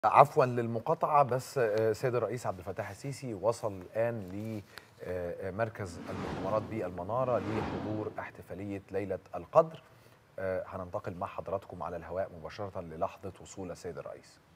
عفوا للمقاطعة، بس سيد الرئيس عبد الفتاح السيسي وصل الآن لمركز المؤتمرات بالمنارة لحضور احتفالية ليلة القدر. هننتقل مع حضراتكم على الهواء مباشرة للحظة وصول السيد الرئيس.